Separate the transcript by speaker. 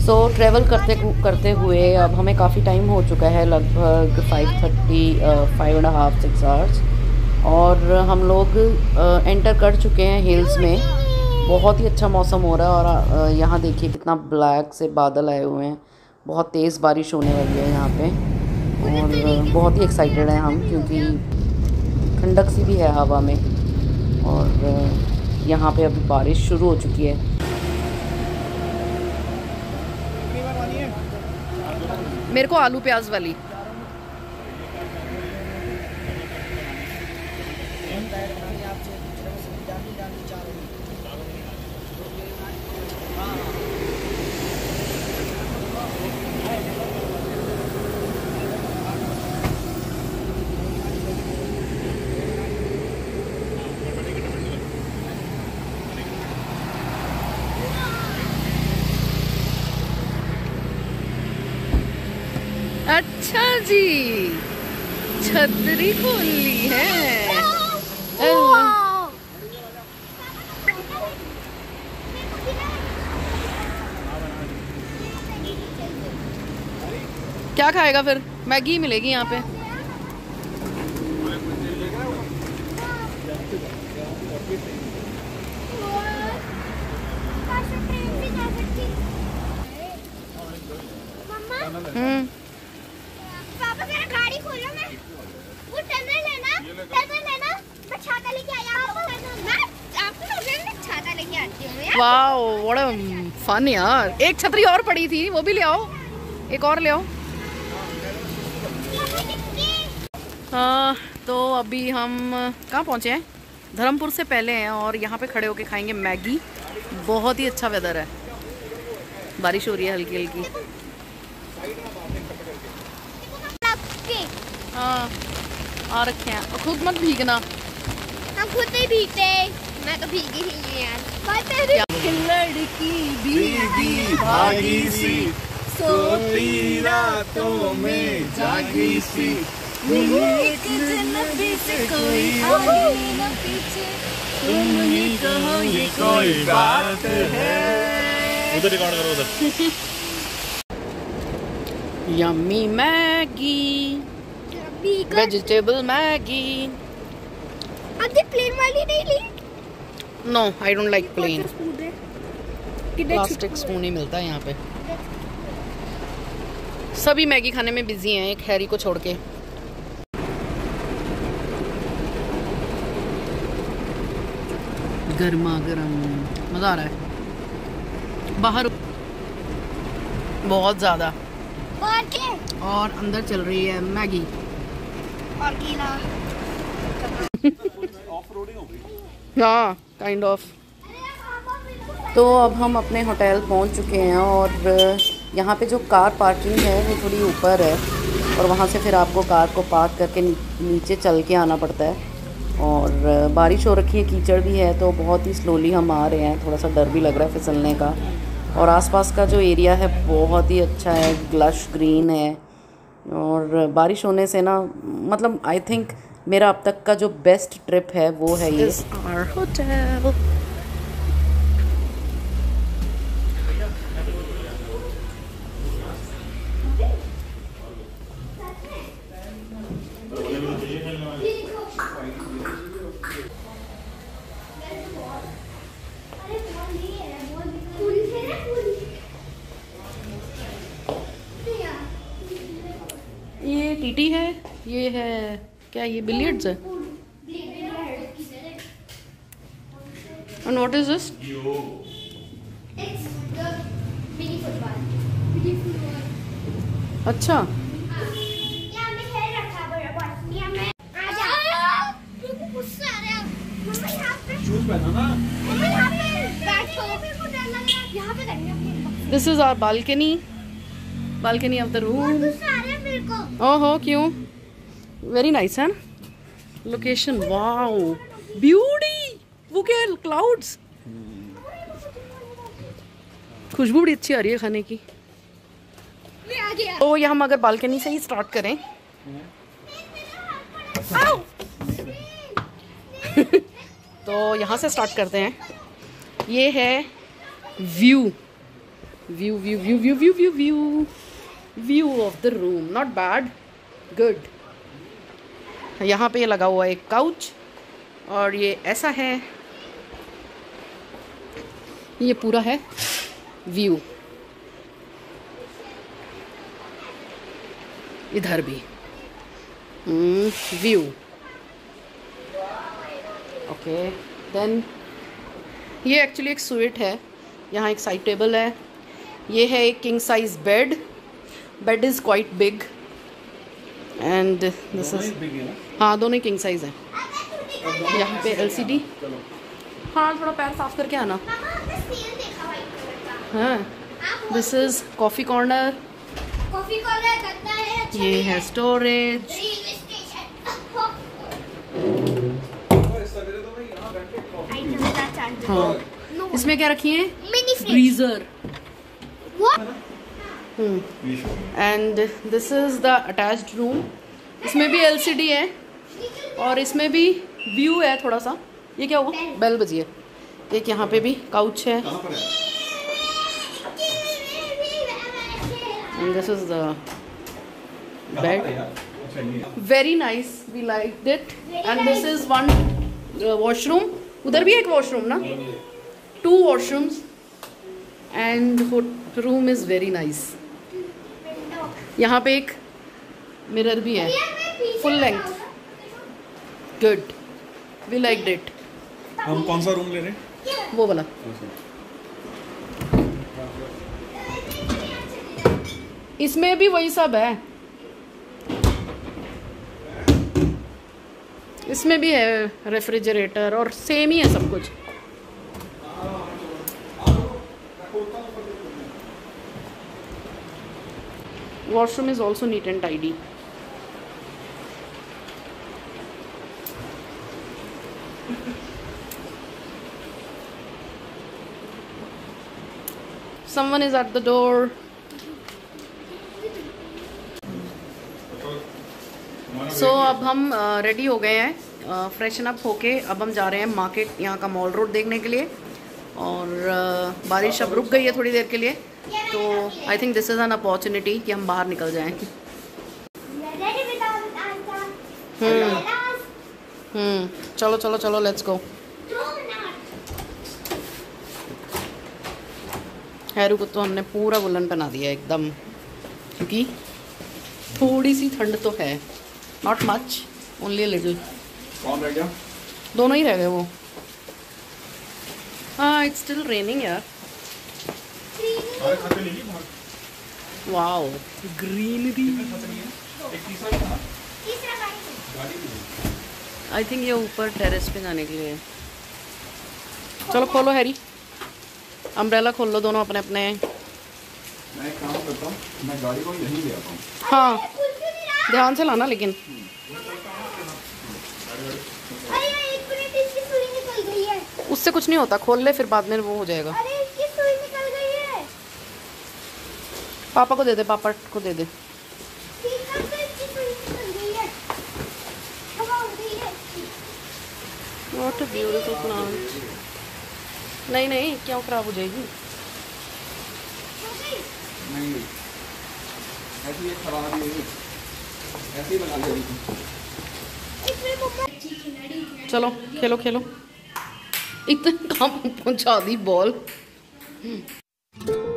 Speaker 1: सो travel करते करते हुए अब हमें काफ़ी टाइम हो चुका है, लगभग 5:30 5.5 6 आवर्स, और हम लोग एंटर कर चुके हैं हिल्स में। बहुत ही अच्छा मौसम हो रहा है और यहाँ देखिए कितना ब्लैक से बादल आए हुए हैं। बहुत तेज़ बारिश होने वाली है यहाँ पे और बहुत ही एक्साइटेड हैं हम, क्योंकि ठंडक सी भी है हवा में। और यहाँ पे अभी बारिश शुरू हो चुकी है। मेरे को आलू प्याज वाली। अच्छा जी, छतरी खोल ली है। क्या खाएगा फिर? मैगी मिलेगी यहाँ पे।
Speaker 2: पापा मेरा गाड़ी खोलो, मैं वो टनल है ना, मैं छाता लेके आया आपको छाता लेके आती हूँ यार।
Speaker 1: वाओ, व्हाट अ फन यार। एक छतरी और पड़ी थी, वो भी ले आओ, एक और ले आओ। हाँ, तो अभी हम कहाँ पहुँचे हैं? धर्मपुर से पहले हैं और यहाँ पे खड़े होके खाएंगे मैगी। बहुत ही अच्छा वेदर है, बारिश हो रही है हल्की हल्की। हाँ, आ रखे हैं। और खुद मत भीगना।
Speaker 2: हम खुद नहीं भीगते, मैं तो भीगी ही हूँ यार।
Speaker 1: लड़की भीगी भागी सी, सोती रातों में जागी सी, एक जन्नती से कोई आगे न पीछे, तुम ही कहो ये कोई बात है। उधर रिकॉर्ड करो उधर। Yummy Maggi, vegetable Maggi.
Speaker 2: आपने प्लेन वाली नहीं ली?
Speaker 1: No, I don't like plain. Plastic spoon ही मिलता है यहाँ पे। सभी मैगी खाने में बिजी हैं, एक हैरी को छोड़ के। गर्मा गर्म मजा आ रहा है। बाहर बहुत ज्यादा और अंदर चल रही है मैगी
Speaker 2: और गीला।
Speaker 1: हाँ, काइंड ऑफ। तो अब हम अपने होटल पहुंच चुके हैं और यहाँ पे जो कार पार्किंग है वो थोड़ी ऊपर है और वहाँ से फिर आपको कार को पार्क करके नीचे चल के आना पड़ता है। और बारिश हो रखी है, कीचड़ भी है, तो बहुत ही स्लोली हम आ रहे हैं। थोड़ा सा डर भी लग रहा है फिसलने का। और आसपास का जो एरिया है बहुत ही अच्छा है, लश ग्रीन है। और बारिश होने से ना, मतलब आई थिंक मेरा अब तक का जो बेस्ट ट्रिप है वो है ये। होटल ये टीटी है, ये है क्या, ये बिलियर्ड्स है। And what is this? अच्छा, this is our balcony of the room. ओहो, क्यों? वेरी नाइस है लोकेशन। Wow, beauty. वो क्या है? क्लाउड्स। खुशबू बड़ी अच्छी आ रही है खाने की। तो ये हम अगर बालकनी से ही स्टार्ट करें तो यहाँ से स्टार्ट करते हैं। ये है view view view view view view view view view of the room, not bad, good. यहाँ पे लगा हुआ एक काउच और ये ऐसा है, ये पूरा है व्यू। इधर भी व्यू। ओके, देन ये एक्चुअली एक स्वीट है। यहाँ एक साइड टेबल है, ये है एक king size bed. Bed is quite big and this is, हाँ दोनों ही किंग साइज है। यहाँ पे LCD, हाँ थोड़ा पैर साफ करके आना। हाँ, दिस इज कॉफ़ी कॉर्नर, ये है स्टोरेज। हाँ, इसमें क्या रखी है? Freezer. And this is the attached room. इसमें भी LCD है और इसमें भी व्यू है थोड़ा सा। ये क्या हुआ? बेल बजी है। एक यहाँ पे भी काउच है। And this is the bed. Very nice. We liked it. And this is one washroom. उधर भी एक washroom ना? 2 washrooms. And room is very nice. यहाँ पे एक मिरर भी है, full length. Good. We liked it.
Speaker 3: हम कौन सा रूम ले रहे हैं?
Speaker 1: वो वाला। इसमें भी वही सब है, इसमें भी है रेफ्रिजरेटर और सेम ही है सब कुछ। Washroom is also neat and tidy. Someone is at the door. So अब हम रेडी हो गए हैं, फ्रेशन अप होके अब हम जा रहे हैं मार्केट, यहाँ का मॉल रोड देखने के लिए। और बारिश अब रुक गई है थोड़ी देर के लिए, तो I think this is an opportunity कि हम बाहर निकल जाएं। चलो चलो चलो, लेट्स गो। हैरू को तो हमने पूरा वुलन पहना दिया एकदम, क्योंकि थोड़ी सी ठंड तो है, not much, only a little.
Speaker 3: कौन रह गया?
Speaker 1: दोनों ही रह गए वो। हाँ, इट्स स्टिल रेनिंग यार। Wow, greenery. आई थिंक ये ऊपर टेरेस पे जाने के लिए। चलो खोलो हैरी, अम्ब्रेला खोल लो दोनों अपने अपने।
Speaker 3: मैं एक काम करता हूँ, मैं गाड़ी को यहीं ले आता हूँ।
Speaker 1: हाँ, ध्यान से लाना लेकिन। उससे कुछ नहीं होता, खोल ले फिर बाद में वो हो जाएगा।
Speaker 2: अरे इसकी सुई निकल गई है।
Speaker 1: पापा को दे दे, पापा को दे दे। What a beautiful plant. नहीं नहीं, क्यों खराब हो जाएगी?
Speaker 3: नहीं, ऐसी एक खराब ही है, ऐसे ही लगा देगी।
Speaker 1: चलो खेलो खेलो, इतने काम पहुंचा दी बॉल।